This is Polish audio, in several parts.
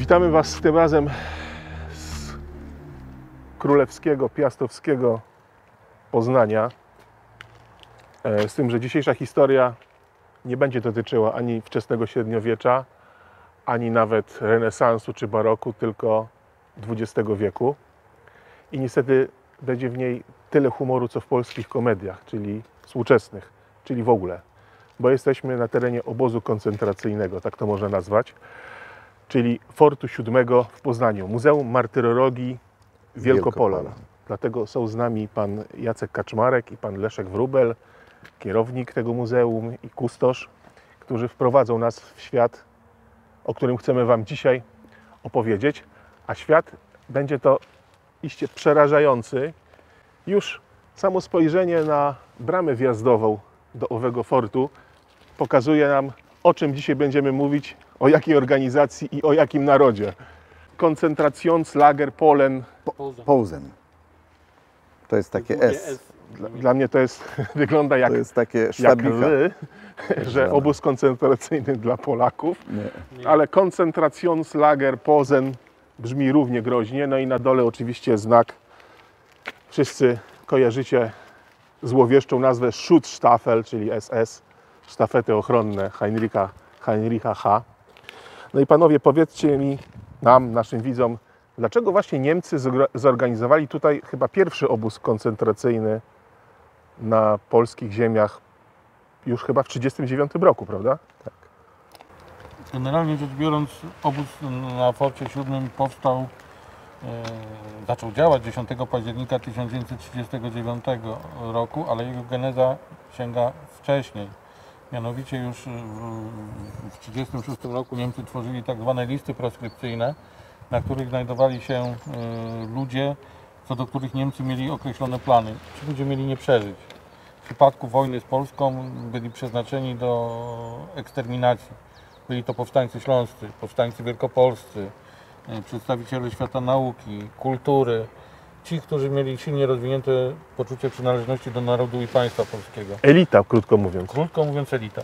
Witamy Was tym razem z królewskiego, piastowskiego Poznania. Z tym, że dzisiejsza historia nie będzie dotyczyła ani wczesnego średniowiecza, ani nawet renesansu czy baroku, tylko XX wieku. I niestety będzie w niej tyle humoru, co w polskich komediach, czyli współczesnych, czyli w ogóle. Bo jesteśmy na terenie obozu koncentracyjnego, tak to można nazwać, czyli Fortu VII w Poznaniu, Muzeum Martyrologii Wielkopolan. Dlatego są z nami pan Jacek Kaczmarek i pan Leszek Wróbel, kierownik tego muzeum i kustosz, którzy wprowadzą nas w świat, o którym chcemy Wam dzisiaj opowiedzieć. A świat będzie to iście przerażający. Już samo spojrzenie na bramę wjazdową do owego fortu pokazuje nam, o czym dzisiaj będziemy mówić, o jakiej organizacji i o jakim narodzie. Koncentrationslager Polen. Posen. To jest takie S. Dla mnie to jest, wygląda jak, to jest takie jak ry, że obóz koncentracyjny dla Polaków. Nie. Ale Koncentrationslager Posen brzmi równie groźnie. No i na dole oczywiście znak. Wszyscy kojarzycie złowieszczą nazwę Schutzstaffel, czyli SS, sztafety ochronne Heinricha H. No i panowie, powiedzcie mi, nam, naszym widzom, dlaczego właśnie Niemcy zorganizowali tutaj chyba pierwszy obóz koncentracyjny na polskich ziemiach już chyba w 1939 roku, prawda? Tak. Generalnie rzecz biorąc, obóz na Forcie VII powstał, zaczął działać 10 października 1939 roku, ale jego geneza sięga wcześniej. Mianowicie już w 1936 roku Niemcy tworzyli tak zwane listy proskrypcyjne, na których znajdowali się ludzie, co do których Niemcy mieli określone plany. Ci ludzie mieli nie przeżyć. W przypadku wojny z Polską byli przeznaczeni do eksterminacji. Byli to powstańcy śląscy, powstańcy wielkopolscy, przedstawiciele świata nauki, kultury. Ci, którzy mieli silnie rozwinięte poczucie przynależności do narodu i państwa polskiego. Elita, krótko mówiąc. Krótko mówiąc, elita.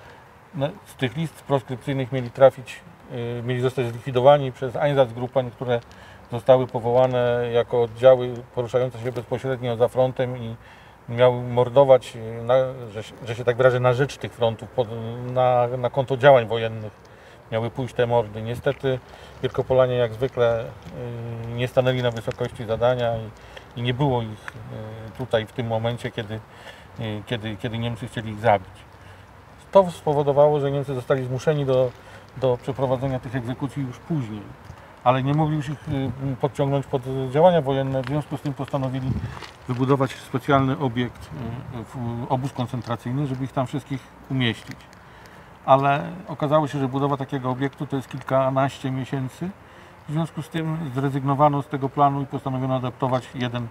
Z tych list proskrypcyjnych mieli zostać zlikwidowani przez Einsatzgruppen, które zostały powołane jako oddziały poruszające się bezpośrednio za frontem i miały mordować, że się tak wyrażę, na rzecz tych frontów, na konto działań wojennych. Miały pójść te mordy. Niestety Wielkopolanie jak zwykle nie stanęli na wysokości zadania i nie było ich tutaj w tym momencie, kiedy Niemcy chcieli ich zabić. To spowodowało, że Niemcy zostali zmuszeni do przeprowadzenia tych egzekucji już później, ale nie mogli już ich podciągnąć pod działania wojenne, w związku z tym postanowili wybudować specjalny obiekt, obóz koncentracyjny, żeby ich tam wszystkich umieścić. Ale okazało się, że budowa takiego obiektu to jest kilkanaście miesięcy. W związku z tym zrezygnowano z tego planu i postanowiono adaptować jeden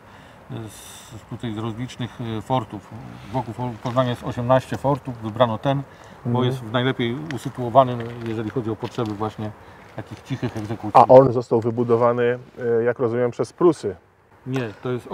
z rozlicznych fortów. Wokół Poznania jest 18 fortów, wybrano ten, bo jest najlepiej usytuowany, jeżeli chodzi o potrzeby właśnie takich cichych egzekucji. A on został wybudowany, jak rozumiem, przez Prusy. Nie, to jest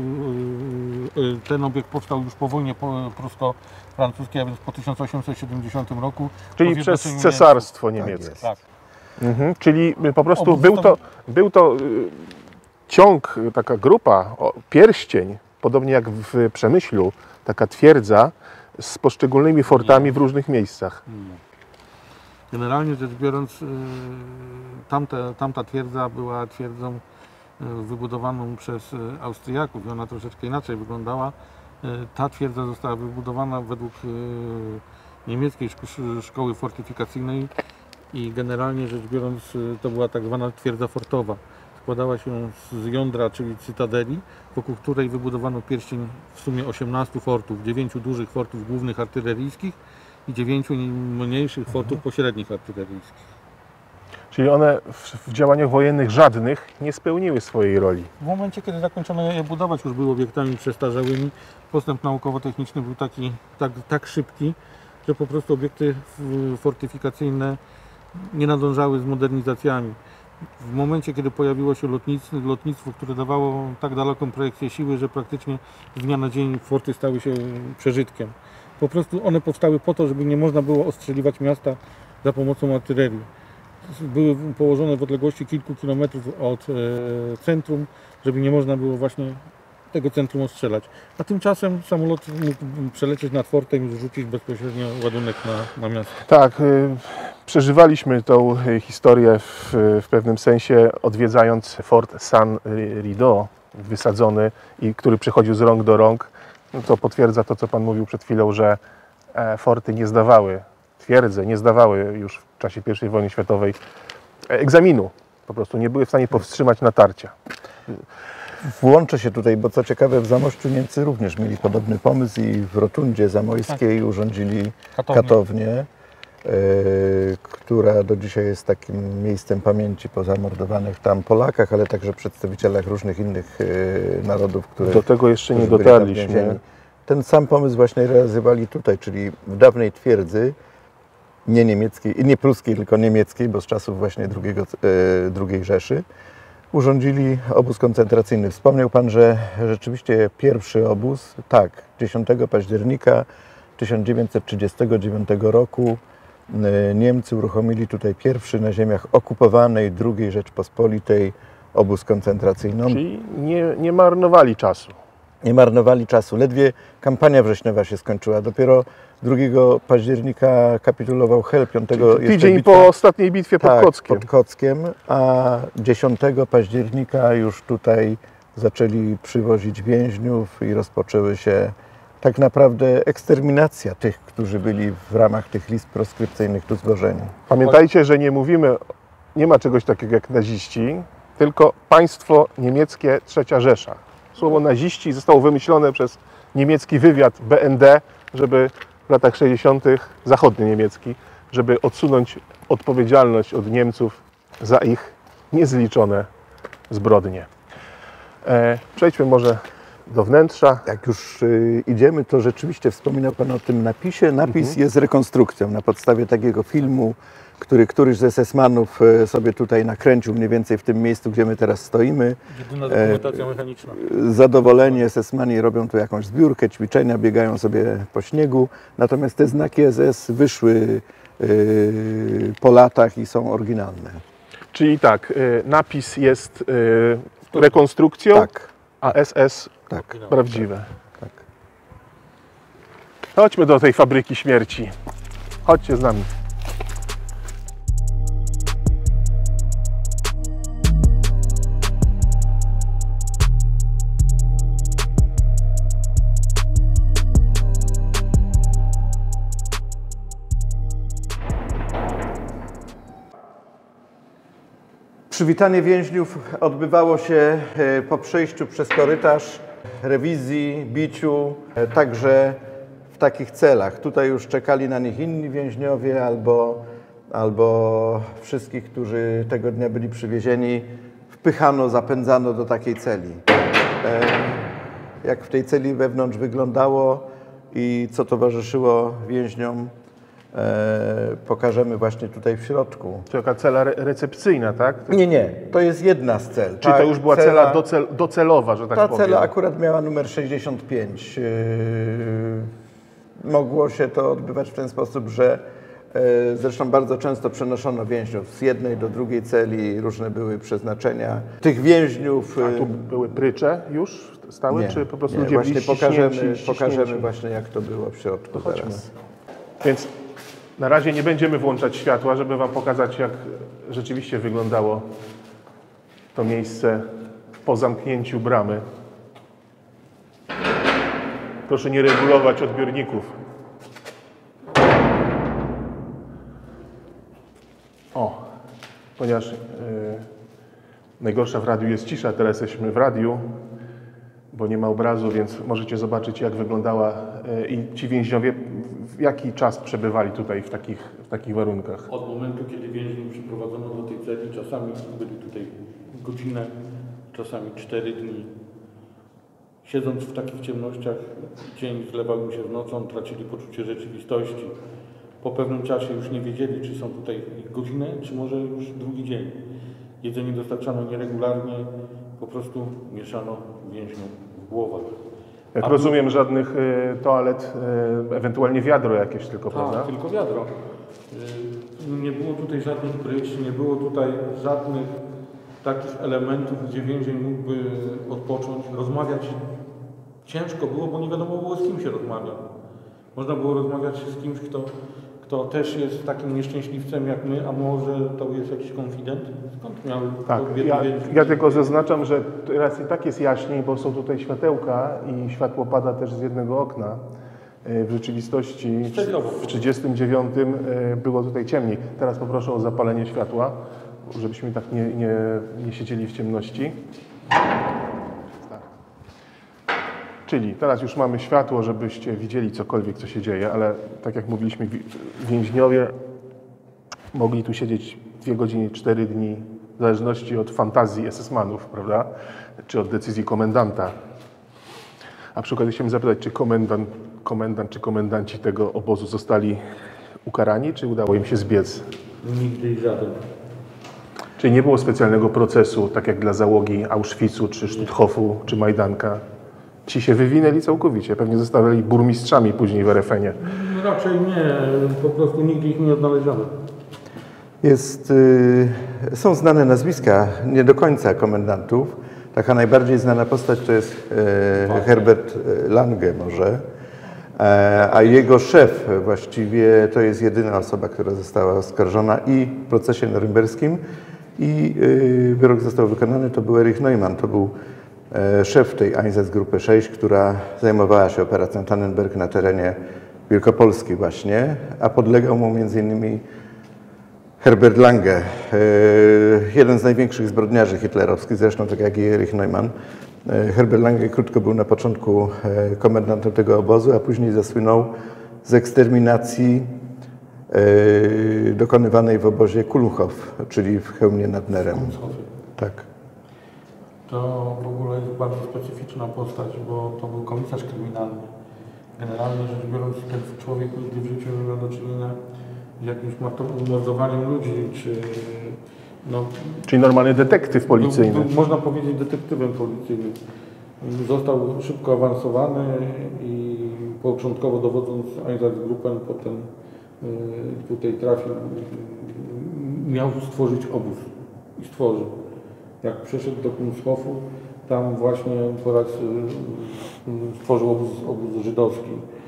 ten obiekt powstał już po wojnie prusko-francuskiej, a więc po 1870 roku. Czyli przez Cesarstwo Niemieckie. Tak. Mhm. Czyli po prostu był to ciąg, taka grupa, pierścień, podobnie jak w Przemyślu, taka twierdza z poszczególnymi fortami w różnych miejscach. Generalnie rzecz biorąc, tamta twierdza była twierdzą wybudowaną przez Austriaków i ona troszeczkę inaczej wyglądała. Ta twierdza została wybudowana według niemieckiej szkoły fortyfikacyjnej i generalnie rzecz biorąc to była tak zwana twierdza fortowa. Składała się z jądra, czyli cytadeli, wokół której wybudowano pierścień w sumie 18 fortów, 9 dużych fortów głównych artyleryjskich i 9 mniejszych fortów pośrednich artyleryjskich. Czyli one w działaniach wojennych żadnych nie spełniły swojej roli. W momencie, kiedy zakończono je budować, już były obiektami przestarzałymi. Postęp naukowo-techniczny był tak szybki, że po prostu obiekty fortyfikacyjne nie nadążały z modernizacjami. W momencie, kiedy pojawiło się lotnictwo, które dawało tak daleką projekcję siły, że praktycznie z dnia na dzień forty stały się przeżytkiem. Po prostu one powstały po to, żeby nie można było ostrzeliwać miasta za pomocą artylerii. były położone w odległości kilku kilometrów od centrum, żeby nie można było właśnie tego centrum ostrzelać. A tymczasem samolot mógł przelecieć nad fortem i rzucić bezpośrednio ładunek na miasto. Tak, przeżywaliśmy tą historię w pewnym sensie, odwiedzając Fort San Rideau, wysadzony i który przechodził z rąk do rąk. No to potwierdza to, co Pan mówił przed chwilą, że forty nie zdawały, twierdze nie zdawały już w czasie I wojny światowej egzaminu. Po prostu nie były w stanie powstrzymać natarcia. Włączę się tutaj, bo co ciekawe, w Zamościu Niemcy również mieli podobny pomysł i w Rotundzie Zamojskiej urządzili katownię, która do dzisiaj jest takim miejscem pamięci po zamordowanych tam Polakach, ale także przedstawicielach różnych innych narodów, które Do tego jeszcze nie którzy byli tam dotarliśmy. więzieni. Ten sam pomysł właśnie realizowali tutaj, czyli w dawnej twierdzy, nie niemieckiej, nie pruskiej, tylko niemieckiej, bo z czasów właśnie II Rzeszy, urządzili obóz koncentracyjny. Wspomniał Pan, że rzeczywiście pierwszy obóz, tak, 10 października 1939 roku Niemcy uruchomili tutaj pierwszy na ziemiach okupowanej II Rzeczpospolitej obóz koncentracyjny. Czyli nie marnowali czasu. Nie marnowali czasu. Ledwie kampania wrześniowa się skończyła. Dopiero 2 października kapitulował Hel, 5 Tydzień bitwa- po ostatniej bitwie pod tak, Kockiem. pod Kockiem, a 10 października już tutaj zaczęli przywozić więźniów i rozpoczęły się tak naprawdę eksterminacja tych, którzy byli w ramach tych list proskrypcyjnych tu złożeni. Pamiętajcie, że nie ma czegoś takiego jak naziści, tylko państwo niemieckie III Rzesza. Słowo naziści zostało wymyślone przez niemiecki wywiad BND, żeby w latach 60. zachodni niemiecki, żeby odsunąć odpowiedzialność od Niemców za ich niezliczone zbrodnie. Przejdźmy może do wnętrza. Jak już idziemy, to rzeczywiście wspominał Pan o tym napisie. Napis jest rekonstrukcją na podstawie takiego filmu, który któryś z SS-manów sobie tutaj nakręcił mniej więcej w tym miejscu, gdzie my teraz stoimy. Jedyna dokumentacja mechaniczna. Zadowoleni SS-mani robią tu jakąś zbiórkę, ćwiczenia, biegają sobie po śniegu. Natomiast te znaki SS wyszły po latach i są oryginalne. Czyli tak, napis jest rekonstrukcją, Tak, a SS tak, prawdziwe. tak. Chodźmy do tej fabryki śmierci. Chodźcie z nami. Przywitanie więźniów odbywało się po przejściu przez korytarz, rewizji, biciu, także w takich celach. Tutaj już czekali na nich inni więźniowie albo wszystkich, którzy tego dnia byli przywiezieni, wpychano, zapędzano do takiej celi. Jak w tej celi wewnątrz wyglądało i co towarzyszyło więźniom, pokażemy właśnie tutaj w środku. To taka cela recepcyjna, tak? Nie, to jest jedna z cel. Czyli to już była cela docelowa, że tak Ta powiem. cela akurat miała numer 65. Mogło się to odbywać w ten sposób, że zresztą bardzo często przenoszono więźniów z jednej do drugiej celi, różne były przeznaczenia tych więźniów. A tu były prycze już stałe, Nie, czy po prostu nie, ludzie właśnie byli pokażemy właśnie, jak to było w środku chodźmy. teraz. Więc na razie nie będziemy włączać światła, żeby Wam pokazać, jak rzeczywiście wyglądało to miejsce po zamknięciu bramy. Proszę nie regulować odbiorników. Ponieważ najgorsza w radiu jest cisza, teraz jesteśmy w radiu, bo nie ma obrazu, więc możecie zobaczyć, jak wyglądała i ci więźniowie, w jaki czas przebywali tutaj w takich warunkach. Od momentu, kiedy więźniów przyprowadzono do tej celi, czasami byli tutaj godzinę, czasami 4 dni. Siedząc w takich ciemnościach, dzień zlewał im się w nocą, tracili poczucie rzeczywistości. Po pewnym czasie już nie wiedzieli, czy są tutaj godzinę, czy może już drugi dzień. Jedzenie dostarczano nieregularnie, po prostu mieszano więźniom w głowach. Jak rozumiem, żadnych toalet, ewentualnie wiadro jakieś tylko, Tak, prawda? tylko wiadro. Nie było tutaj żadnych brycz, nie było tutaj żadnych takich elementów, gdzie więzień mógłby odpocząć, rozmawiać. Ciężko było, bo nie wiadomo było, z kim się rozmawia. Można było rozmawiać z kimś, kto też jest takim nieszczęśliwcem jak my, a może to jest jakiś konfident? Skąd miał Tak, ja tylko zaznaczam, że teraz i tak jest jaśniej, bo są tutaj światełka i światło pada też z jednego okna. W rzeczywistości w 1939 było tutaj ciemniej. Teraz poproszę o zapalenie światła, żebyśmy tak nie siedzieli w ciemności. Tak. Czyli teraz już mamy światło, żebyście widzieli cokolwiek, co się dzieje, ale tak jak mówiliśmy, więźniowie mogli tu siedzieć 2 godziny, 4 dni, w zależności od fantazji SS-manów, prawda? Czy od decyzji komendanta. A przy okazji chciałem zapytać, czy komendant czy komendanci tego obozu zostali ukarani, czy udało im się zbiec? Nigdy i żaden. Czyli nie było specjalnego procesu, tak jak dla załogi Auschwitzu, czy Stutthofu, czy Majdanka. Ci się wywinęli całkowicie, pewnie zostali burmistrzami później w RFN-ie. Raczej nie, po prostu nigdy ich nie odnaleziono. Są znane nazwiska, nie do końca komendantów. Taka najbardziej znana postać to jest Herbert Lange może, a jego szef właściwie to jest jedyna osoba, która została oskarżona i w procesie norymberskim i wyrok został wykonany, to był Erich Neumann, to był szef tej Einsatzgruppe 6, która zajmowała się operacją Tannenberg na terenie Wielkopolski właśnie, a podlegał mu m.in. Herbert Lange, jeden z największych zbrodniarzy hitlerowskich, zresztą tak jak i Erich Neumann. Herbert Lange krótko był na początku komendantem tego obozu, a później zasłynął z eksterminacji dokonywanej w obozie Kulmhof, czyli w Chełmie nad Nerem. Tak. To w ogóle jest bardzo specyficzna postać, bo to był komisarz kryminalny. Generalnie rzecz biorąc, ten człowiek nigdy w życiu nie miał do czynienia z jakimś mordowaniem ludzi, czy Czyli normalny detektyw policyjny. Można powiedzieć detektywem policyjnym. Został szybko awansowany i początkowo dowodząc Einsatzgruppen, potem tutaj trafił, miał stworzyć obóz i stworzył. Jak przeszedł do Kulmhofu, tam właśnie po raz stworzył obóz żydowski,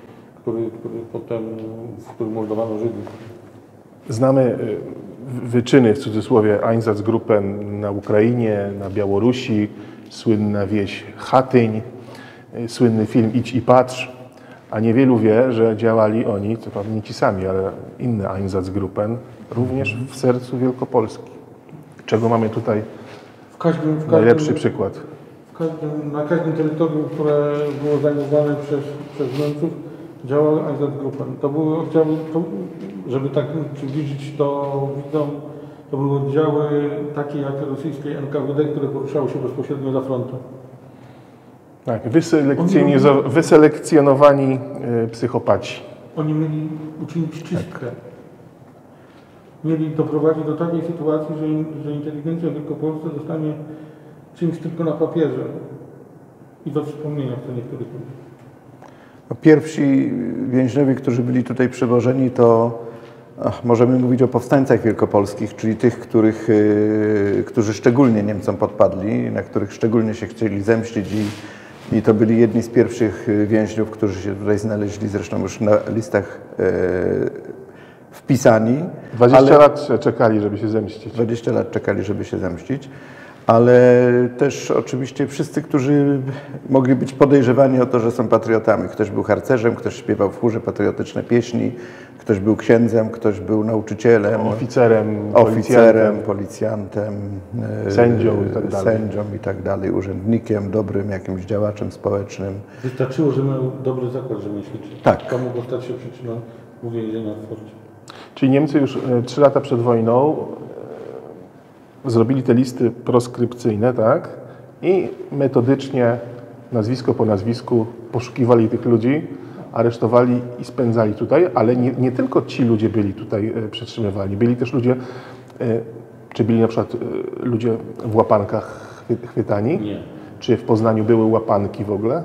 w którym mordowano Żydów. Znamy wyczyny, w cudzysłowie, Einsatzgruppen na Ukrainie, na Białorusi, słynna wieś Chatyń, słynny film Idź i patrz, a niewielu wie, że działali oni, co prawda nie ci sami, ale inne Einsatzgruppen, również w sercu Wielkopolski. Czego mamy tutaj najlepszy przykład? Na każdym terytorium, które było zajmowane przez Niemców, działały Einsatzgruppen. To były oddziały, żeby tak przybliżyć to widzom, to były oddziały takie jak rosyjskie NKWD, które poruszały się bezpośrednio za frontem. Tak, wyselekcjonowani psychopaci. Oni mieli uczynić czystkę. Mieli doprowadzić do takiej sytuacji, że inteligencja w Wielkopolsce zostanie czymś tylko na papierze i do wspomnienia w niektórych ludzi. Pierwsi więźniowie, którzy byli tutaj przewożeni, to możemy mówić o powstańcach wielkopolskich, czyli tych, którzy szczególnie Niemcom podpadli, na których szczególnie się chcieli zemścić i to byli jedni z pierwszych więźniów, którzy się tutaj znaleźli, zresztą już na listach wpisani. 20 lat czekali, żeby się zemścić. 20 lat czekali, żeby się zemścić. Ale też oczywiście wszyscy, którzy mogli być podejrzewani o to, że są patriotami. Ktoś był harcerzem, ktoś śpiewał w chórze patriotyczne pieśni, ktoś był księdzem, ktoś był nauczycielem, oficerem, policjantem, sędzią i tak dalej, urzędnikiem, dobrym jakimś działaczem społecznym. Wystarczyło, że miał dobry zakład rzemieślniczy. Tak. To mogło stać się przyczyną uwięzienia w forcie. Czyli Niemcy już 3 lata przed wojną zrobili te listy proskrypcyjne, tak? I metodycznie, nazwisko po nazwisku, poszukiwali tych ludzi, aresztowali i spędzali tutaj, ale nie tylko ci ludzie byli tutaj przetrzymywani. Byli też ludzie, czy byli na przykład ludzie w łapankach chwytani? Nie. Czy w Poznaniu były łapanki w ogóle?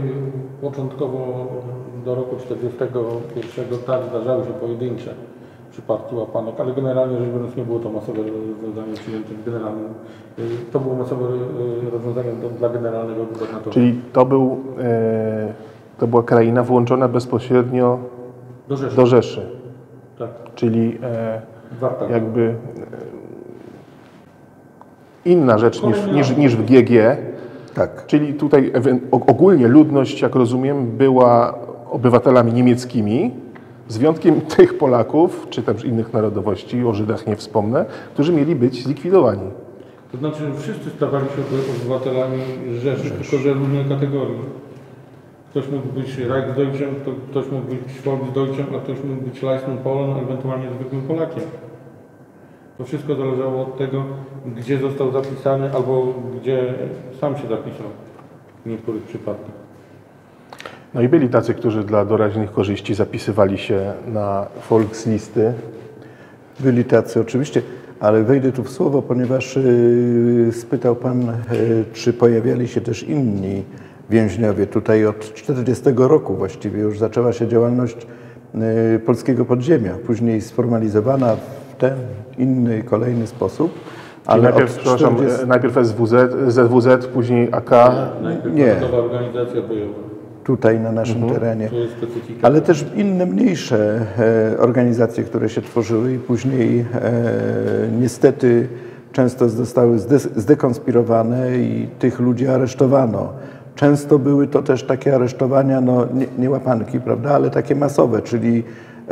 Początkowo do roku 1941 tak zdarzały się pojedyncze przypadki łapanek, ale generalnie rzecz biorąc nie było to masowe rozwiązanie przyjęte generalnym. To było masowe rozwiązanie dla generalnego gubernatora. Czyli to była kraina włączona bezpośrednio do Rzeszy. Tak. Czyli Warta. jakby inna rzecz niż w GG. Tak. Czyli tutaj ogólnie ludność, jak rozumiem, była obywatelami niemieckimi, z wyjątkiem tych Polaków, czy też innych narodowości, o Żydach nie wspomnę, którzy mieli być zlikwidowani. To znaczy, że wszyscy stawali się obywatelami Rzeszy, tylko że różnej kategorii. Ktoś mógł być Reichsdeutschem, ktoś mógł być Volksdeutschem, a ktoś mógł być Leistner Polen, ewentualnie zwykłym Polakiem. To wszystko zależało od tego, gdzie został zapisany albo gdzie sam się zapisał w niektórych przypadkach. No i byli tacy, którzy dla doraźnych korzyści zapisywali się na Volkslisty. Byli tacy oczywiście, ale wejdę tu w słowo, ponieważ spytał Pan, czy pojawiali się też inni więźniowie. Tutaj od 1940 roku właściwie już zaczęła się działalność polskiego podziemia, później sformalizowana w ten inny, kolejny sposób. Ale najpierw ZWZ, później AK. Najpierw Nie. Narodowa Organizacja Bojowa. Tutaj na naszym terenie. To jest specyfika. Ale też inne mniejsze organizacje, które się tworzyły i później niestety często zostały zdekonspirowane i tych ludzi aresztowano. Często były to też takie aresztowania, no nie łapanki, prawda, ale takie masowe, czyli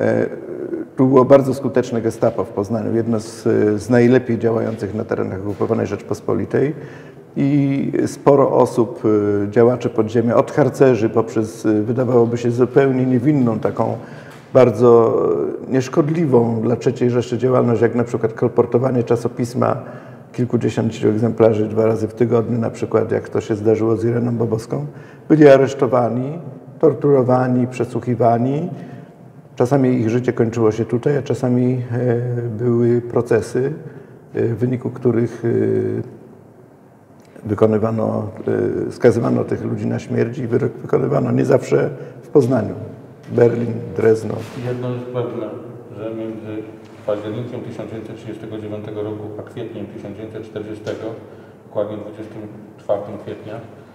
tu było bardzo skuteczne Gestapo w Poznaniu, jedno z najlepiej działających na terenach okupowanej Rzeczpospolitej. I sporo osób, działaczy podziemia, od harcerzy poprzez, wydawałoby się, zupełnie niewinną, taką bardzo nieszkodliwą dla III Rzeszy działalność, jak na przykład kolportowanie czasopisma kilkudziesięciu egzemplarzy 2 razy w tygodniu, na przykład jak to się zdarzyło z Ireną Bobowską, byli aresztowani, torturowani, przesłuchiwani. Czasami ich życie kończyło się tutaj, a czasami były procesy, w wyniku których skazywano tych ludzi na śmierć i wyrok wykonywano nie zawsze w Poznaniu. Berlin, Drezno. Jedno jest pewne, że między październikiem 1939 roku a kwietniem 1940, dokładnie 24 kwietnia,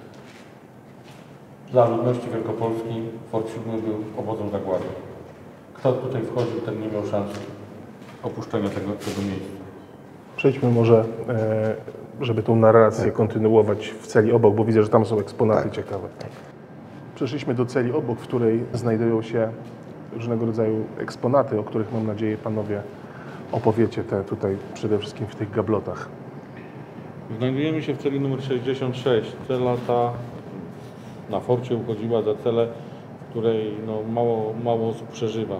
dla ludności Wielkopolski Fort 7 był obozem zagłady. Kto tutaj wchodził, ten nie miał szansy opuszczenia tego miejsca. Przejdźmy może, żeby tą narrację kontynuować w celi obok, bo widzę, że tam są eksponaty ciekawe. Przeszliśmy do celi obok, w której znajdują się różnego rodzaju eksponaty, o których mam nadzieję panowie opowiecie tutaj przede wszystkim w tych gablotach. Znajdujemy się w celi numer 66. Cela ta na forcie uchodziła za celę, w której no, mało osób przeżywa.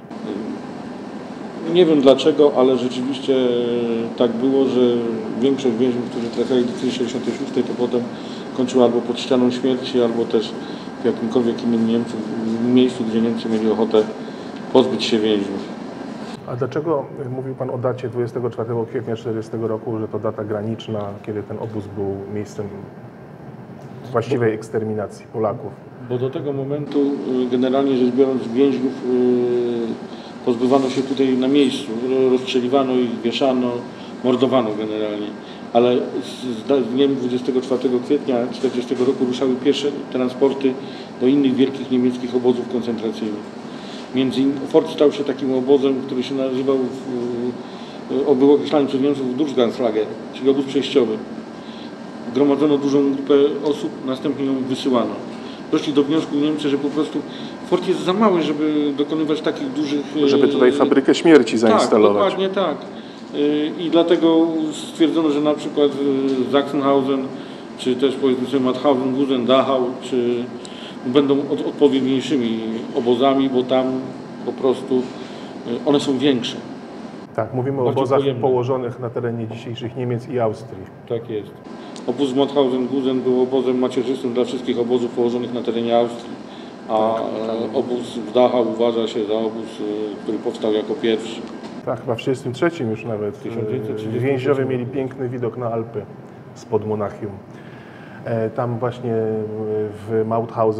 Nie wiem dlaczego, ale rzeczywiście tak było, że większość więźniów, którzy trafiali do celi 66, to potem kończyła albo pod ścianą śmierci, albo też w jakimkolwiek innym miejscu, gdzie Niemcy mieli ochotę pozbyć się więźniów. A dlaczego mówił Pan o dacie 24 kwietnia 1940 roku, że to data graniczna, kiedy ten obóz był miejscem właściwej eksterminacji Polaków? Bo do tego momentu, generalnie rzecz biorąc, więźniów pozbywano się tutaj na miejscu, rozstrzeliwano ich, wieszano, mordowano generalnie. Ale z dniem 24 kwietnia 1940 roku ruszały pierwsze transporty do innych wielkich niemieckich obozów koncentracyjnych. Fort stał się takim obozem, który się nazywał, był określany przez Niemców Durchgangslager, czyli obóz przejściowy. Gromadzono dużą grupę osób, następnie ją wysyłano. Doszli do wniosku Niemcy, że po prostu fort jest za mały, żeby dokonywać takich dużych... Żeby tutaj fabrykę śmierci zainstalować. Tak, dokładnie tak. I dlatego stwierdzono, że na przykład Sachsenhausen, czy też powiedzmy sobie Mauthausen, Gusen, Dachau, czy będą odpowiedniejszymi obozami, bo tam po prostu one są większe. Tak, mówimy o obozach położonych na terenie dzisiejszych Niemiec i Austrii. Tak jest. Obóz Mauthausen-Gusen był obozem macierzystym dla wszystkich obozów położonych na terenie Austrii, a obóz w Dachau uważa się za obóz, który powstał jako pierwszy. Tak, chyba w 1933 już nawet. 1933. Więźniowie mieli piękny widok na Alpy spod Monachium. Tam właśnie w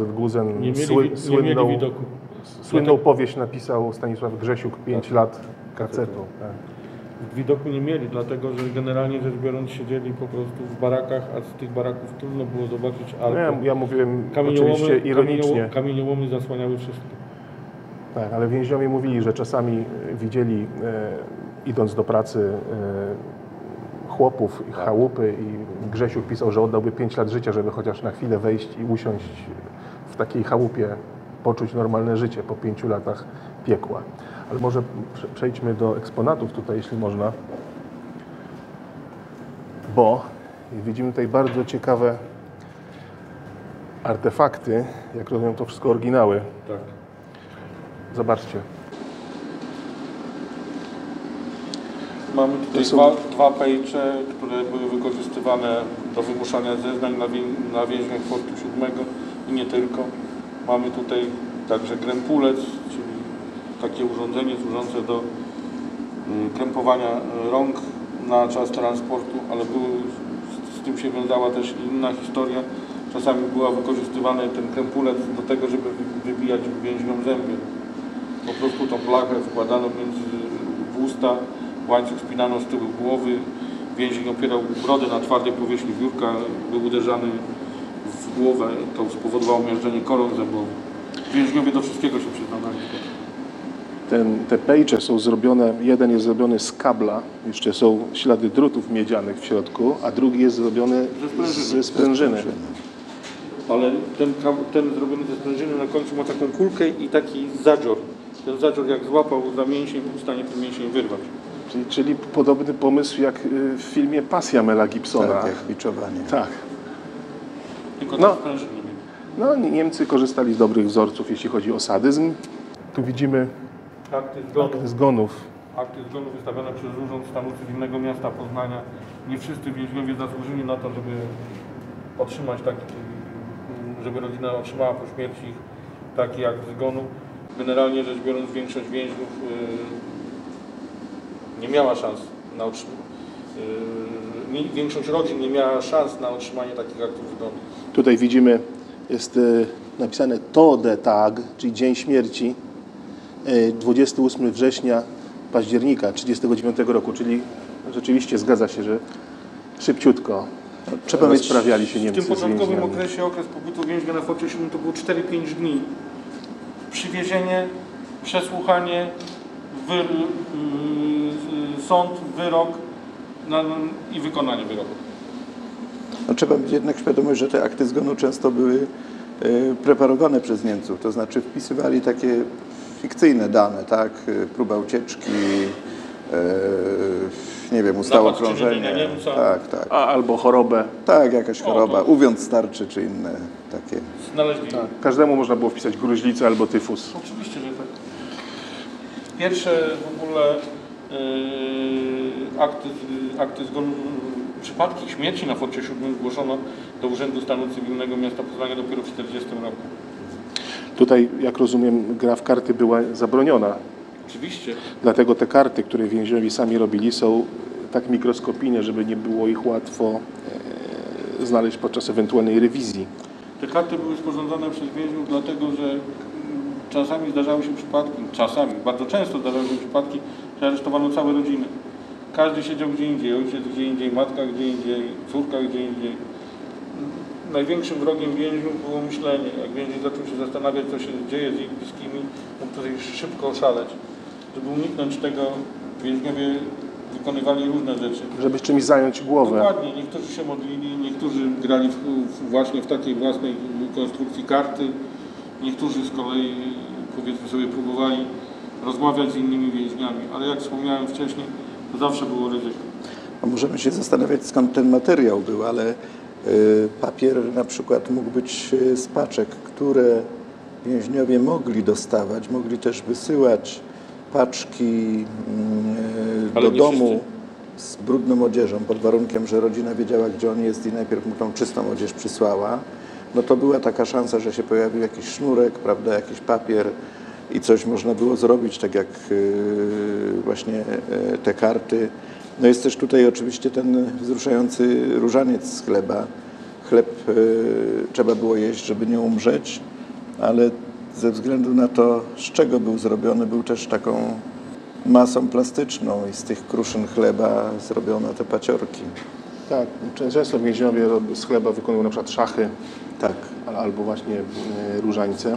Mauthausen-Gusen nie mieli widoku. słynną powieść napisał Stanisław Grzesiuk, 5 lat Kacetą. Tak. Widoku nie mieli, dlatego że generalnie rzecz biorąc siedzieli po prostu w barakach, a z tych baraków trudno było zobaczyć No Alpę. ja mówiłem oczywiście ironicznie. Kamieniołomy zasłaniały wszystko. Tak, ale więźniowie mówili, że czasami widzieli, idąc do pracy, chłopów i chałupy i Grzesiu pisał, że oddałby 5 lat życia, żeby chociaż na chwilę wejść i usiąść w takiej chałupie, poczuć normalne życie po 5 latach piekła. Ale może przejdźmy do eksponatów tutaj, jeśli można, bo widzimy tutaj bardzo ciekawe artefakty, jak rozumiem to wszystko oryginały. Tak. Zobaczcie. Mamy tutaj To są- dwa pejcze, które były wykorzystywane do wymuszania zeznań na więźniach Fortu VII i nie tylko. Mamy tutaj także krępulec, czyli takie urządzenie służące do krępowania rąk na czas transportu, ale z tym się wiązała też inna historia. Czasami była wykorzystywany ten krępulec do tego, żeby wybijać więźniom zęby. Po prostu tą blachę wkładano w usta, łańcuch spinano z tyłu głowy, więzień opierał brodę na twardej powierzchni biurka, był uderzany w głowę, to spowodowało miażdżenie korą zębową. Więźniowie do wszystkiego się przyznawali. Te pejcze są zrobione, jeden jest zrobiony z kabla, jeszcze są ślady drutów miedzianych w środku, a drugi jest zrobiony ze sprężyny. Ale ten zrobiony ze sprężyny na końcu ma taką kulkę i taki zadzior. Ten zadzior jak złapał za mięsień, był w stanie ten mięsień wyrwać. Czyli podobny pomysł jak w filmie Pasja Mela Gibsona. Tak, jak biczowanie. Tak. Tylko No. ten sprężyny nie miał. No, Niemcy korzystali z dobrych wzorców, jeśli chodzi o sadyzm. Tu widzimy Akty zgonów. zgonów. Akty zgonu wystawione przez Urząd Stanu Cywilnego Miasta Poznania. Nie wszyscy więźniowie zasłużyli na to, żeby otrzymać żeby rodzina otrzymała po śmierci ich taki akt zgonu. Generalnie rzecz biorąc, większość więźniów nie miała szans na większość rodzin nie miała szans na otrzymanie takich aktów zgonu. Tutaj widzimy, jest napisane Todetag, czyli dzień śmierci, 28 września, października 1939 roku, czyli rzeczywiście zgadza się, że szybciutko Trzeba mieć rozprawiali się W Niemcy tym początkowym z więźniami. okresie, okres pobytu więźnia na Forcie VII to było 4-5 dni. Przywiezienie, przesłuchanie, sąd, wyrok i wykonanie wyroku. No, trzeba mieć jednak świadomość, że te akty zgonu często były preparowane przez Niemców, to znaczy wpisywali takie fikcyjne dane, tak? Próba ucieczki, nie wiem, ustało Napad krążenie. czynienia Niemca. Tak, tak. Albo chorobę. Tak, jakaś choroba, to- uwiąd starczy czy inne takie. Znaleźli. Każdemu można było wpisać gruźlicę albo tyfus. Oczywiście, że tak. Pierwsze w ogóle akty zgonu, przypadki śmierci na Forcie VII zgłoszono do Urzędu Stanu Cywilnego Miasta Poznania dopiero w 1940 roku. Tutaj, jak rozumiem, gra w karty była zabroniona. Oczywiście. Dlatego te karty, które więźniowie sami robili, są tak mikroskopijne, żeby nie było ich łatwo znaleźć podczas ewentualnej rewizji. Te karty były sporządzone przez więźniów dlatego, że czasami zdarzały się przypadki, bardzo często zdarzały się przypadki, że aresztowano całe rodziny. Każdy siedział gdzie indziej, ojciec gdzie indziej, matka gdzie indziej, córka gdzie indziej. Największym wrogiem więźniów było myślenie. Jak więzień zaczął się zastanawiać, co się dzieje z ich bliskimi, mógł tutaj szybko oszaleć. Żeby uniknąć tego, więźniowie wykonywali różne rzeczy. Żeby czymś zająć głowę. Dokładnie, niektórzy się modlili, niektórzy grali właśnie w takiej własnej konstrukcji karty, niektórzy z kolei, powiedzmy sobie, próbowali rozmawiać z innymi więźniami, ale jak wspomniałem wcześniej, to zawsze było ryzyko. A możemy się zastanawiać, skąd ten materiał był, ale papier na przykład mógł być z paczek, które więźniowie mogli dostawać, mogli też wysyłać paczki Ale do nie domu wszyscy. z brudną odzieżą, pod warunkiem, że rodzina wiedziała, gdzie on jest i najpierw mu tą czystą odzież przysłała. No to była taka szansa, że się pojawił jakiś sznurek, prawda, jakiś papier i coś można było zrobić, tak jak właśnie te karty. No jest też tutaj oczywiście ten wzruszający różaniec z chleba. Chleb trzeba było jeść, żeby nie umrzeć, ale ze względu na to, z czego był zrobiony, był też taką masą plastyczną i z tych kruszyn chleba zrobiono te paciorki. Tak, często więźniowie z chleba wykonują na przykład szachy Tak. albo właśnie różańce.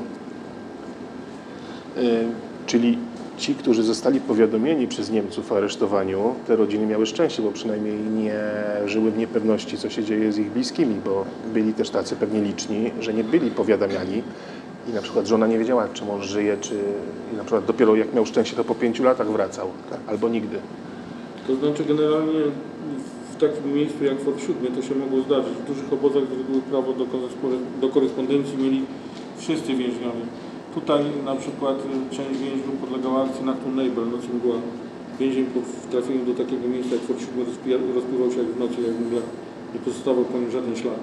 Czyli ci, którzy zostali powiadomieni przez Niemców o aresztowaniu, te rodziny miały szczęście, bo przynajmniej nie żyły w niepewności, co się dzieje z ich bliskimi, bo byli też tacy pewnie liczni, że nie byli powiadamiani i na przykład żona nie wiedziała, czy mąż żyje, czy i na przykład dopiero jak miał szczęście, to po 5 latach wracał, albo nigdy. To znaczy generalnie w takim miejscu jak Fort 7 to się mogło zdarzyć. W dużych obozach z reguły prawo do korespondencji mieli wszyscy więźniowie. Tutaj na przykład część więźniów podlegała akcji Nacht und Nebel, Noc i Mgła. Więzień po trafieniu do takiego miejsca jak Fort 7 rozpływał się jak w nocy, jak w mgle. Nie pozostawał po nim żaden ślad.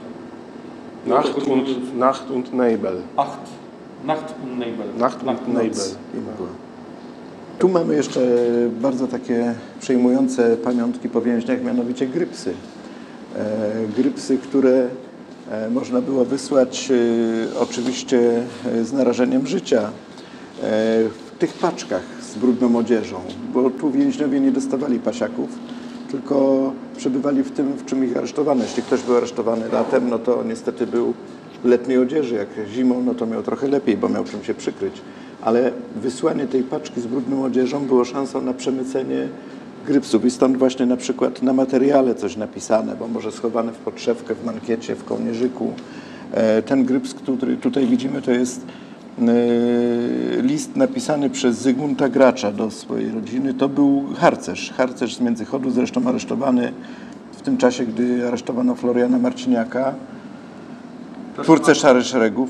Nacht und Nebel. Nacht und Nebel. Nacht und Nebel. I mgła. Tu mamy jeszcze bardzo takie przejmujące pamiątki po więźniach, mianowicie grypsy. Grypsy, które można było wysłać oczywiście z narażeniem życia w tych paczkach z brudną odzieżą, bo tu więźniowie nie dostawali pasiaków, tylko przebywali w tym, w czym ich aresztowano. Jeśli ktoś był aresztowany latem, no to niestety był w letniej odzieży, jak zimą, no to miał trochę lepiej, bo miał czym się przykryć. Ale wysłanie tej paczki z brudną odzieżą było szansą na przemycenie grypsów i stąd właśnie na przykład na materiale coś napisane, bo może schowane w podszewkę, w mankiecie, w kołnierzyku. Ten gryps, który tutaj widzimy, to jest list napisany przez Zygmunta Gracza do swojej rodziny. To był harcerz z Międzychodu, zresztą aresztowany w tym czasie, gdy aresztowano Floriana Marciniaka, twórcę Szarych Szeregów.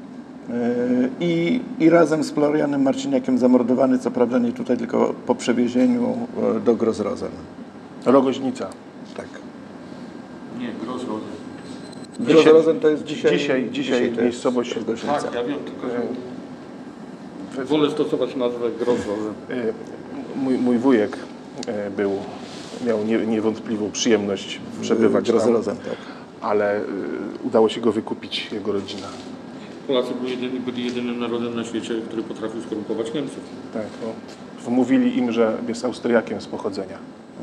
I razem z Florianem Marciniakiem zamordowany, co prawda nie tutaj, tylko po przewiezieniu do Grossrosen. Rogoźnica. Tak. Nie, Grossrosen. Grossrosen to jest Dzisiaj to miejscowość. jest Gorznica. Tak, ja wiem, tylko że wolę stosować nazwę Grossrosen. Mój wujek miał niewątpliwą przyjemność przebywać tam, Grossrosen, tak. ale udało się go wykupić, jego rodzina. Polacy byli jedynym narodem na świecie, który potrafił skorumpować Niemców. Tak, no. Wmówili im, że jest Austriakiem z pochodzenia.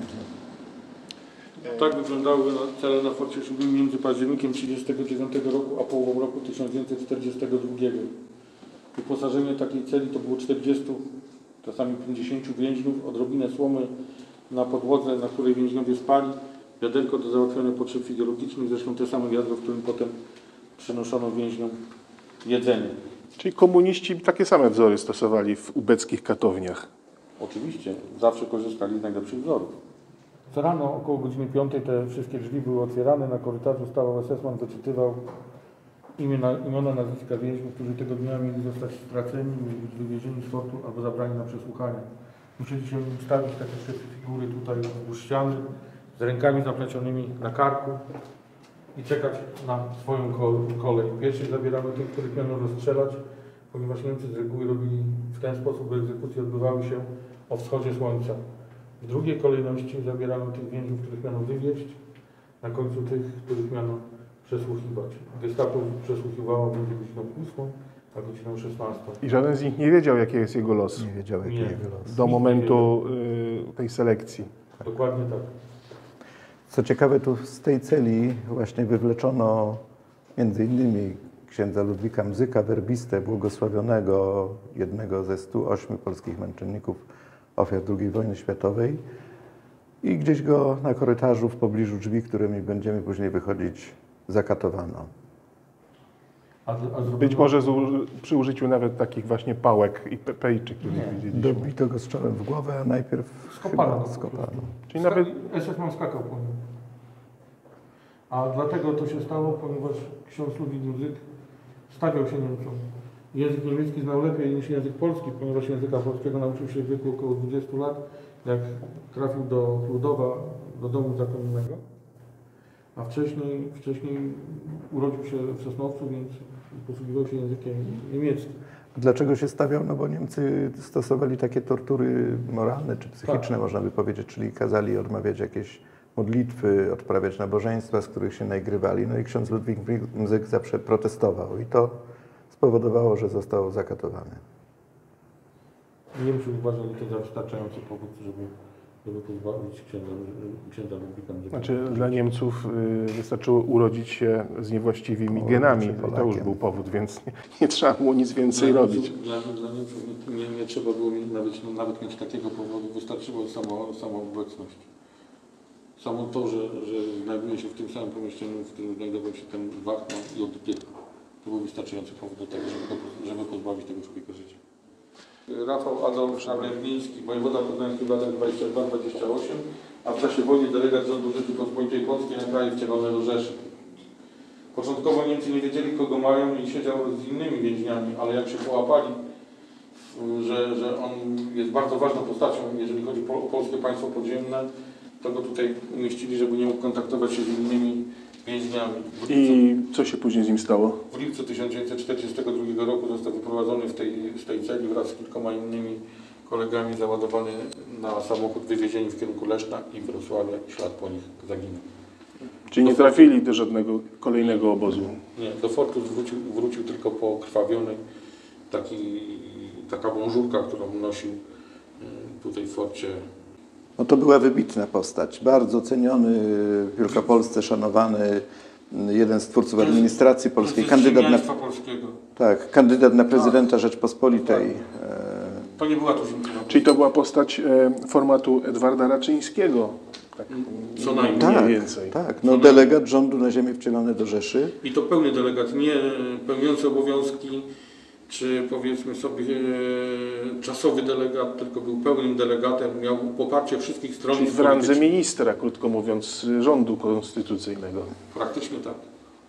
Tak wyglądały cele na Forcie 7 między październikiem 1939 roku a połową roku 1942. Wyposażenie takiej celi to było 40, czasami 50 więźniów, odrobinę słomy na podłodze, na której więźniowie spali, wiaderko do załatwiania potrzeb fizjologicznych, zresztą te same wiadro, w którym potem przynoszono więźniom jedzenie. Czyli komuniści takie same wzory stosowali w ubeckich katowniach. Oczywiście, zawsze korzystali z najlepszych wzorów. Co rano, około godziny 5 te wszystkie drzwi były otwierane, na korytarzu stał esesman, wyczytywał imiona, nazwiska więźniów, którzy tego dnia mieli zostać straceni, mieli być wywiezieni z fortu albo zabrani na przesłuchanie. Musieli się ustawić takie wszystkie figury tutaj wzdłuż ściany, z rękami zaplecionymi na karku i czekać na swoją kolej. Pierwszych zabierano tych, których miano rozstrzelać, ponieważ Niemcy z reguły robili w ten sposób, by egzekucje odbywały się o wschodzie słońca. W drugiej kolejności zabierano tych więźniów, których miano wywieźć, na końcu tych, których miano przesłuchiwać. Gestapo przesłuchiwało między godziną 8 a godziną 16. I żaden z nich nie wiedział, jaki jest jego los Nie wiedział, jaki Nie. jego los. do momentu tej selekcji. Dokładnie tak. Co ciekawe, tu z tej celi właśnie wywleczono między innymi księdza Ludwika Mzyka, werbistę błogosławionego, jednego ze 108 polskich męczenników ofiar II wojny światowej i gdzieś go na korytarzu w pobliżu drzwi, którymi będziemy później wychodzić, zakatowano. Być może przy użyciu nawet takich właśnie pałek i pejczy, których widzieliśmy. Dobito go strzałem w głowę, a najpierw Skopano. chyba skopano. Czyli nawet SS-man skakał po nim. A dlatego to się stało, ponieważ ksiądz Ludwik Mzyk stawiał się Niemcom. Język niemiecki znał lepiej niż język polski, ponieważ języka polskiego nauczył się w wieku około 20 lat, jak trafił do Chludowa, do domu zakonnego. A wcześniej urodził się w Sosnowcu, więc posługiwał się językiem niemieckim. Dlaczego się stawiał? No bo Niemcy stosowali takie tortury moralne czy psychiczne, Tak. można by powiedzieć, czyli kazali odmawiać jakieś modlitwy, odprawiać nabożeństwa, z których się nagrywali. No i ksiądz Ludwik Mzyk zawsze protestował i to spowodowało, że został zakatowany. Niemcy uważali to za wystarczający powód, żeby pozbawić księdza Ludwika. Znaczy dla Niemców wystarczyło urodzić się z niewłaściwymi genami. To już był powód, więc nie trzeba było nic więcej robić. Dla Niemców nie trzeba było nawet mieć takiego powodu, wystarczyło sama obecność. Samo to, że znajduje się w tym samym pomieszczeniu, w którym znajdował się ten Wachmann i opieka. To był wystarczający powód do tego, żeby pozbawić tego człowieka życia. Rafał Adolf Szabermiński, wojewoda poznański w latach 22-28, a w czasie wojny delegat rządu Rzeczypospolitej Polskiej na kraju wcielony do Rzeszy. Początkowo Niemcy nie wiedzieli, kogo mają i siedział z innymi więźniami, ale jak się połapali, że on jest bardzo ważną postacią, jeżeli chodzi o polskie państwo podziemne, to go tutaj umieścili, żeby nie mógł kontaktować się z innymi więźniami. I co się później z nim stało? W lipcu 1942 roku został wyprowadzony z tej celi wraz z kilkoma innymi kolegami, załadowany na samochód, wywiezieni w kierunku Leszna i Wrocławia i ślad po nich zaginął. Czyli nie trafili do żadnego kolejnego obozu? Nie, do fortu wrócił tylko pokrwawiony, taka bążurka, którą nosił tutaj w forcie. No to była wybitna postać, bardzo ceniony w Wielkopolsce, szanowany, jeden z twórców administracji polskiej, kandydat na prezydenta Rzeczpospolitej. To nie była to Czyli to była postać formatu Edwarda Raczyńskiego, tak co najmniej. Tak, więcej. tak. No, delegat rządu na ziemię wcielony do Rzeszy. I to pełny delegat, nie pełniący obowiązki, czy powiedzmy sobie czasowy delegat, tylko był pełnym delegatem, miał poparcie wszystkich stron. Czyli w randze ministra, krótko mówiąc, rządu konstytucyjnego. Praktycznie tak.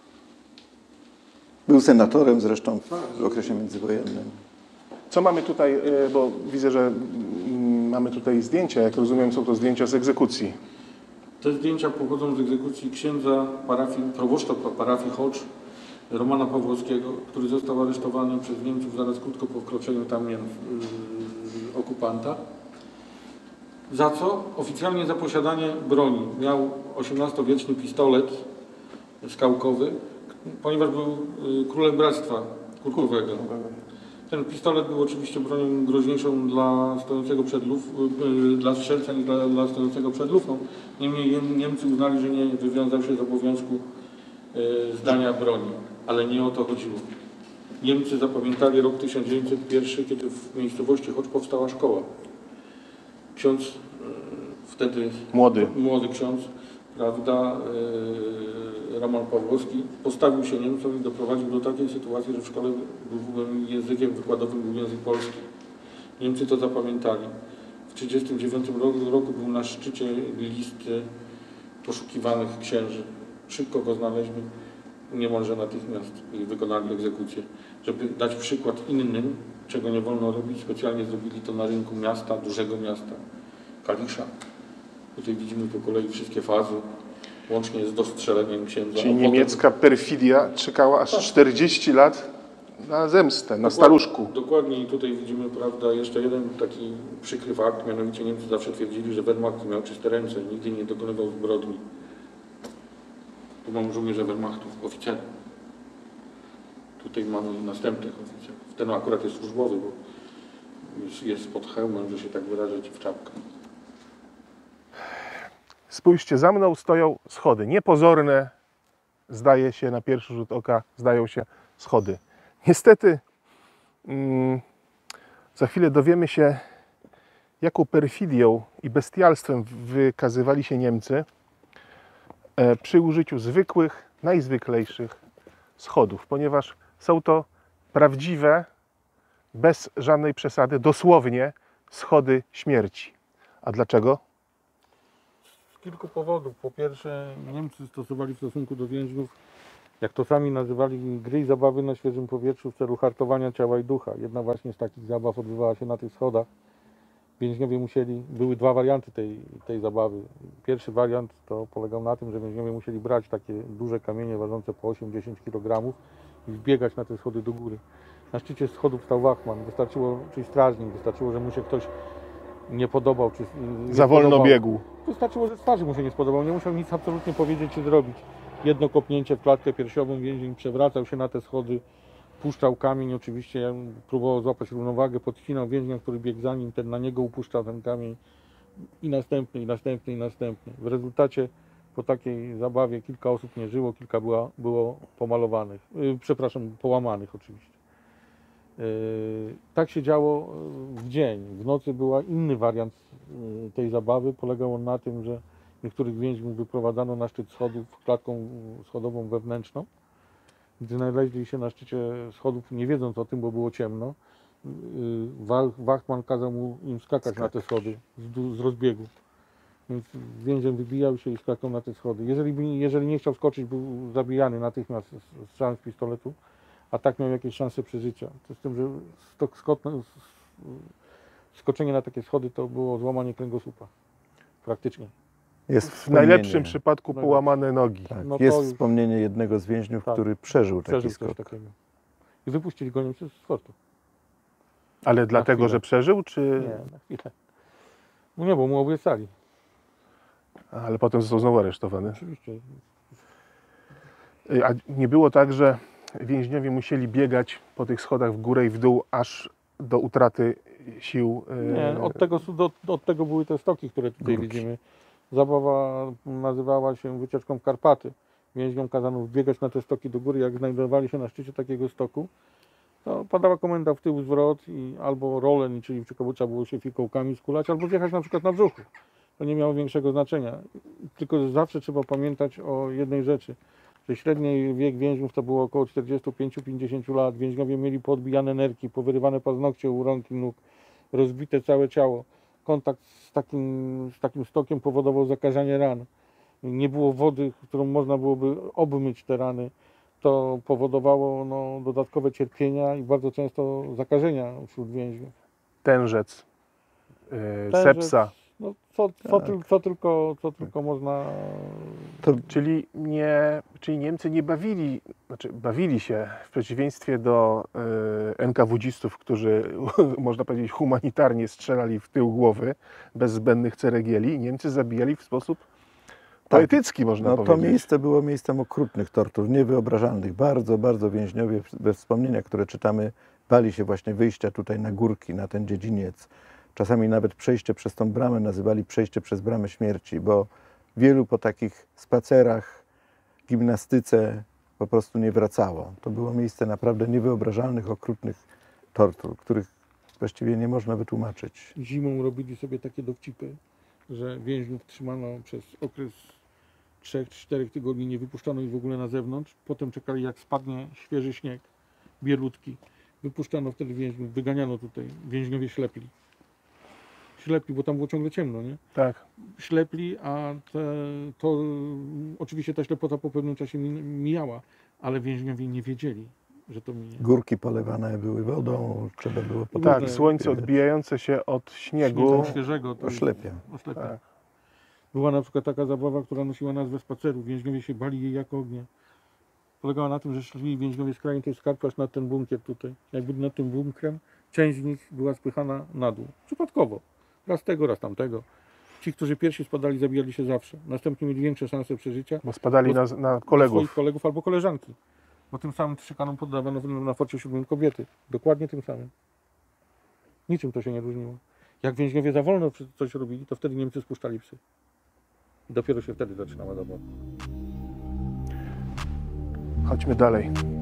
Był senatorem zresztą w okresie międzywojennym. Co mamy tutaj, bo widzę, że mamy tutaj zdjęcia, jak rozumiem, są to zdjęcia z egzekucji. Te zdjęcia pochodzą z egzekucji księdza proboszcza parafii Chocz, Romana Pawłowskiego, który został aresztowany przez Niemców zaraz krótko po wkroczeniu tam okupanta. Za co? Oficjalnie za posiadanie broni. Miał 18-wieczny pistolet skałkowy, ponieważ był królem bractwa kurkowego. Ten pistolet był oczywiście bronią groźniejszą dla stojącego przed dla strzelca niż dla stojącego przed lufą. Niemniej Niemcy uznali, że nie wywiązał się z obowiązku zdania broni, ale nie o to chodziło. Niemcy zapamiętali rok 1901, kiedy w miejscowości Chocz powstała szkoła. Ksiądz, wtedy młody ksiądz, prawda, Roman Pawłowski, postawił się Niemcom i doprowadził do takiej sytuacji, że w szkole językiem wykładowym był język polski. Niemcy to zapamiętali. W 1939 roku był na szczycie listy poszukiwanych księży. Szybko go znaleźli, niemalże natychmiast i wykonali egzekucję. Żeby dać przykład innym, czego nie wolno robić, specjalnie zrobili to na rynku miasta, dużego miasta, Kalisza. Tutaj widzimy po kolei wszystkie fazy, łącznie z dostrzeleniem księdza. Czyli niemiecka perfidia czekała aż 40 lat na zemstę, na staruszku. Dokładnie i tutaj widzimy, prawda, jeszcze jeden taki przykry fakt, mianowicie Niemcy zawsze twierdzili, że Wehrmacht miał czyste ręce, nigdy nie dokonywał zbrodni. Tu mamy żołnierze Wehrmachtu, oficerów. Tutaj mamy następnych oficerów. Ten akurat jest służbowy, bo już jest pod hełmem, że się tak wyrażę, w czapkę. Spójrzcie, za mną stoją schody. Niepozorne, zdaje się, na pierwszy rzut oka, zdają się schody. Niestety, za chwilę dowiemy się, jaką perfidią i bestialstwem wykazywali się Niemcy przy użyciu zwykłych, najzwyklejszych schodów, ponieważ są to prawdziwe, bez żadnej przesady, dosłownie schody śmierci. A dlaczego? Z kilku powodów. Po pierwsze, Niemcy stosowali w stosunku do więźniów, jak to sami nazywali, gry i zabawy na świeżym powietrzu w celu hartowania ciała i ducha. Jedna właśnie z takich zabaw odbywała się na tych schodach. Więźniowie były dwa warianty tej zabawy. Pierwszy wariant to polegał na tym, że więźniowie musieli brać takie duże kamienie ważące po 8-10 kg i wbiegać na te schody do góry. Na szczycie schodów stał wachman, czyli strażnik, wystarczyło, że mu się ktoś nie podobał, czy za wolno biegł. Wystarczyło, że z twarzy mu się nie spodobał, nie musiał nic absolutnie powiedzieć czy zrobić. Jedno kopnięcie w klatkę piersiową, więzień przewracał się na te schody, puszczał kamień, oczywiście próbował złapać równowagę, podcinał więźnia, który biegł za nim, ten na niego upuszczał ten kamień i następny, i następny, i następny. W rezultacie po takiej zabawie kilka osób nie żyło, kilka było pomalowanych, połamanych oczywiście. Tak się działo w dzień. W nocy był inny wariant tej zabawy. Polegał on na tym, że niektórych więźniów wyprowadzano na szczyt schodów klatką schodową wewnętrzną. Gdy znaleźli się na szczycie schodów, nie wiedząc o tym, bo było ciemno, wachtman kazał im skakać na te schody z rozbiegu. Więc więzień wybijał się i skakał na te schody. Jeżeli nie chciał skoczyć, był zabijany natychmiast strzałem z pistoletu, a tak miał jakieś szanse przeżycia. To z tym, że skoczenie na takie schody to było złamanie kręgosłupa. Praktycznie. Jest W najlepszym wspomnienie. przypadku połamane nogi. Tak, No to jest już- wspomnienie jednego z więźniów, Tak. który przeżył taki Przeżył coś skok. takiego. I wypuścili go z sportu. Ale dlatego, chwilę. że przeżył, czy... Nie, na chwilę. No nie, bo mu obiecali. Ale potem został znowu aresztowany. Oczywiście. A nie było tak, że więźniowie musieli biegać po tych schodach w górę i w dół, aż do utraty sił? Nie, od tego były te stoki, które tutaj Górki. widzimy. Zabawa nazywała się wycieczką w Karpaty. Więźniom kazano wbiegać na te stoki do góry. Jak znajdowali się na szczycie takiego stoku, to padała komenda w tył zwrot i albo rolen, czyli trzeba było się fikołkami skulać, albo wjechać na przykład na brzuchu. To nie miało większego znaczenia. Tylko zawsze trzeba pamiętać o jednej rzeczy, że średni wiek więźniów to było około 45-50 lat. Więźniowie mieli poodbijane nerki, powyrywane paznokcie u rąk i nóg, rozbite całe ciało. Kontakt z takim stokiem powodował zakażanie ran. Nie było wody, którą można byłoby obmyć te rany. To powodowało dodatkowe cierpienia i bardzo często zakażenia wśród więźniów. Tężec, Tężec, sepsa. No, co tylko można... Czyli Niemcy nie bawili się w przeciwieństwie do NKWD-stów, którzy można powiedzieć humanitarnie strzelali w tył głowy bez zbędnych ceregieli. Niemcy zabijali w sposób poetycki, można No, powiedzieć. to miejsce było miejscem okrutnych tortur, niewyobrażalnych. Bardzo, bardzo więźniowie, we wspomnieniach, które czytamy, bali się właśnie wyjścia tutaj na górki, na ten dziedziniec. Czasami nawet przejście przez tą bramę nazywali przejście przez bramę śmierci, bo wielu po takich spacerach, gimnastyce po prostu nie wracało. To było miejsce naprawdę niewyobrażalnych, okrutnych tortur, których właściwie nie można wytłumaczyć. Zimą robili sobie takie dowcipy, że więźniów trzymano przez okres 3-4 tygodni, nie wypuszczano ich w ogóle na zewnątrz. Potem czekali, jak spadnie świeży śnieg, bielutki. Wypuszczano wtedy więźniów, wyganiano tutaj. Więźniowie ślepli. Ślepli, bo tam było ciągle ciemno, nie? Tak. Ślepli, a oczywiście ta ślepota po pewnym czasie mijała, ale więźniowie nie wiedzieli, że to minie. Górki polewane były wodą, trzeba było Tak, Tak, potem słońce odbijające się od śniegu. Śniegu świeżego. To oślepia. oślepia. Tak. Była na przykład taka zabawa, która nosiła nazwę spaceru. Więźniowie się bali jej jak ognia. Polegała na tym, że szli więźniowie z krainy tej skarpy aż na ten bunkier tutaj. Jak byli nad tym bunkrem, część z nich była spychana na dół. Przypadkowo. Raz tego, raz tamtego. Ci, którzy pierwsi spadali, zabijali się zawsze. Następnie mieli większe szanse przeżycia. Bo spadali na Swoich kolegów. kolegów albo koleżanki. Bo tym samym szykanom poddawano na Forcie 7 kobiety. Dokładnie tym samym. Niczym to się nie różniło. Jak więźniowie za wolno coś robili, to wtedy Niemcy spuszczali psy. I dopiero się wtedy zaczynała zabawa. Chodźmy dalej.